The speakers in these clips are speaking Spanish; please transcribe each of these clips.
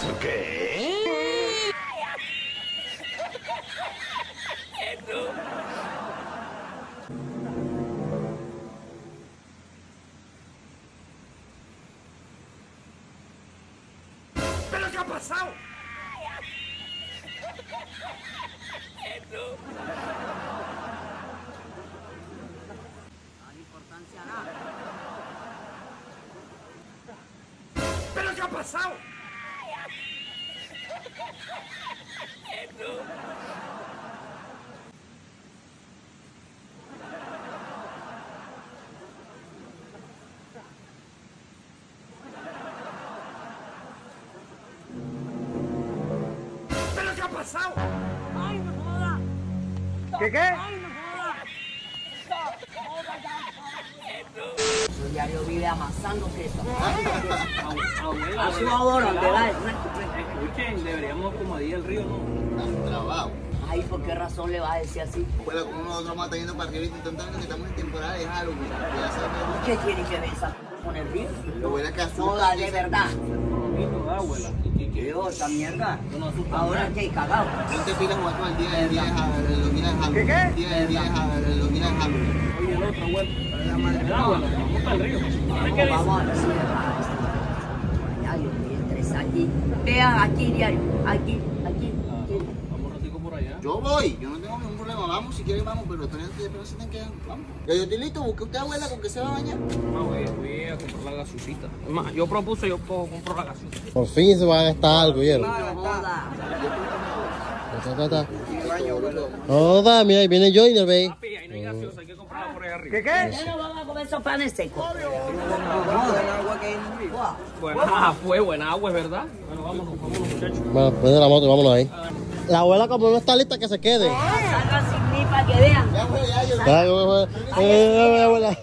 ¿Qué? ¿Pero qué ha pasado? ¿Pero qué ha pasado? ¿Pero qué ha pasado? ¡Ay, no joda! ¿Qué? ¡Ay, no joda! Su diario vive amasando queso. Abuela, A su ahora, ¿te da? escuchen, deberíamos como ir al río, ¿no? Trabajo. Ay, ¿por qué razón le vas a decir así? Bueno, como nosotros vamos a estar yendo para arriba intentando que estamos en temporada de Halloween. Ya sabes, ¿Qué tiene que ver esa con el río? lo buena que asusta. Joda, de verdad. Bonito, abuela. ¿Qué esa mierda? Yo no asusto. Ahora que cagado. No te pilas jugar con el día de Halloween. Los días de Halloween. ¿Qué? Los días de Halloween. Oye, el otro, abuela. ¿Verdad, abuela? Vamos para el río. ¿Qué Vamos a decir, ya, yo estoy estresada aquí. Vean, aquí, diario. Aquí. Vamos un ratico por allá. Yo voy, yo no tengo ningún problema. Vamos, si quieren vamos, pero ustedes después se tienen que... Vamos. Ya yo estoy listo, busque usted, abuela, con que se va a bañar. No, voy a comprar la gaseosita. Es más, yo propuse, yo compro la gaseosa. Por fin se va a gastar algo, ¿vieron? No joda. Joda, mira, ahí viene Joyner, ve. Papi, ahí no hay gaseosa, hay que comprarla por ahí arriba. ¿Qué no vamos a comer esos panes secos? Fue buena agua, es verdad. Bueno, vámonos, muchachos. Bueno, prende la moto, vámonos ahí. La abuela, como no está lista, que se quede. Salgan sin mí para que vean. Ya, abuela, ya, yo... Ay, abuela.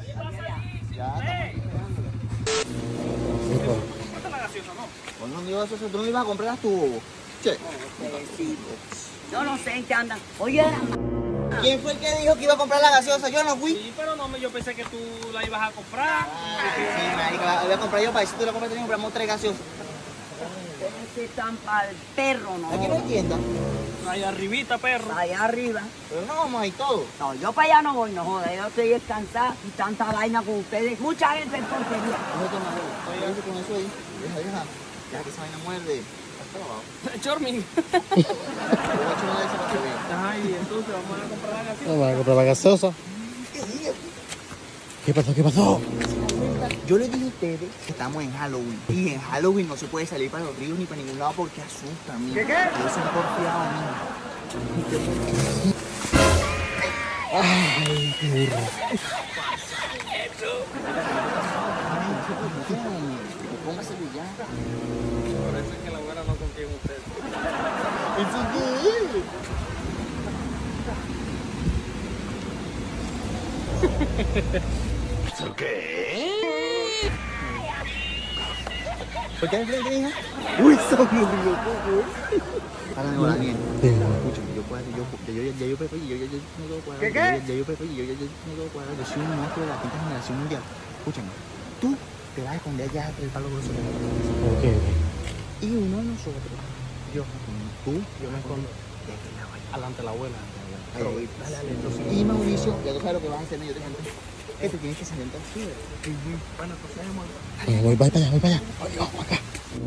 ¿Cuánto la gaseosa, no? Pues no digo eso, tú no ibas a comprar tu... Che. Yo no sé en qué andan. Oye, ¿Quién fue el que dijo que iba a comprar la gaseosa? Yo no fui. Sí, pero no, yo pensé que tú la ibas a comprar. Sí, marica, la voy a comprar yo para decir si tú la compras, compramos 3 gaseosas. ese están para el perro, ¿no? Aquí no hay tienda, Ahí arribita, perro. Allá arriba. pero no vamos a ir todos. No, yo para allá no voy, no joda. Yo estoy descansada y tanta vaina con ustedes. Mucha gente en porquería. Oye, con eso ahí. Deja. Ya que esa vaina muerde. Está lavado. Chormin. Yo voy a echar una de esas para que vean. Ajá, y entonces vamos a comprar la gaseosa. Vamos a comprar la gaseosa. ¿Qué pasó? Yo les dije a ustedes que estamos en Halloween. Y en Halloween no se puede salir para los ríos ni para ningún lado porque asusta, mí. ¿Qué? Yo soy porfiado, mí. Ay, qué burro. Póngaselo ya. Por eso es que la abuela no confía en ustedes. ¿Eso qué es? ¿Eso qué? ¿Por qué enfrente, hija? Uy, son muy locos. Háganme la bien. Escúchame, yo puedo, yo no puedo cuadrar. ¿Qué? Ya yo no puedo cuadrar. Yo soy un monstruo de la quinta generación mundial. Escúchame, tú te vas a esconder allá entre el palo grosso. Ok. Y uno de nosotros, tú, Yo me escondo alante de la abuela. dale, entonces. Y Mauricio, ya tú sabes lo que vas a hacer, yo te canto. Que te tienes que salir así, ¿verdad? Bueno, entonces vamos. Voy para allá, voy para allá. Oye, vamos acá.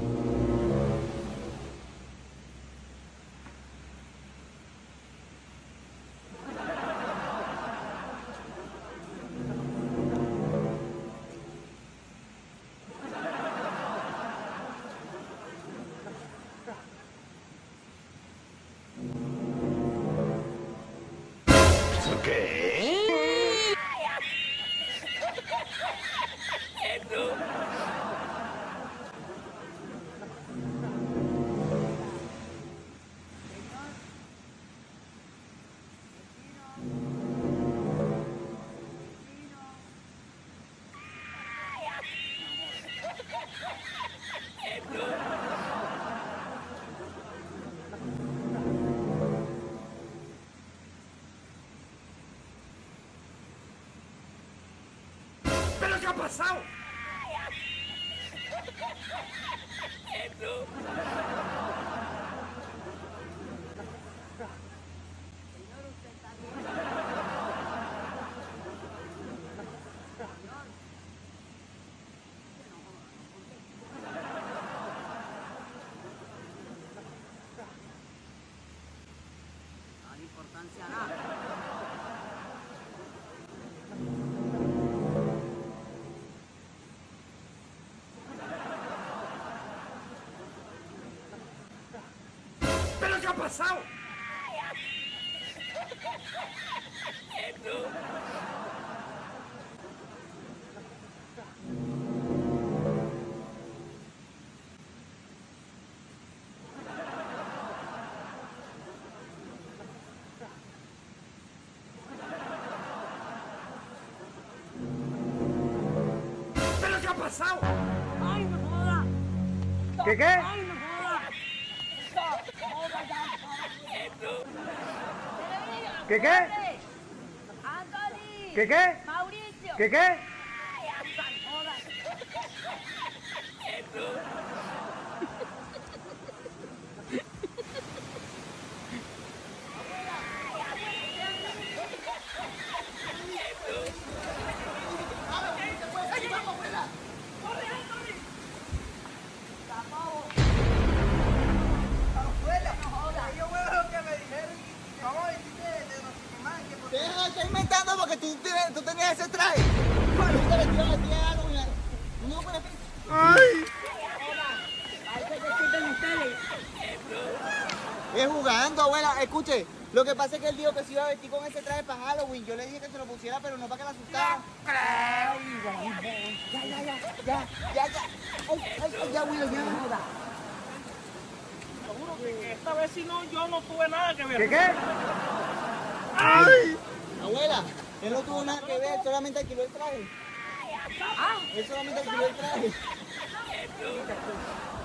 ¿Eso qué? ¿Pero qué ha pasado? No hay importancia a nada. ¿Pero qué ha pasado? ¿Pero qué ha pasado? ¡Ay, no joda! ¿Qué? ¡Ay, no joda! ¿Qué? ¡Anthony! ¿Qué? ¡Mauricio! ¿Qué? ¡Ay, Anthony, joda! Deja de estar inventando porque tú tenías ese traje. Bueno, tú te vestido de tía de Halloween. No puedes. Es jugando, abuela. Escuche, lo que pasa es que él dijo que se iba a vestir con ese traje para Halloween. Yo le dije que se lo pusiera, pero no para que la asustara. Ya, Willow, ya. Seguro que esta vez si no, yo no tuve nada que ver. ¿Qué? Abuela, él no tuvo nada que ver, solamente alquiló el traje. Él solamente alquiló el traje.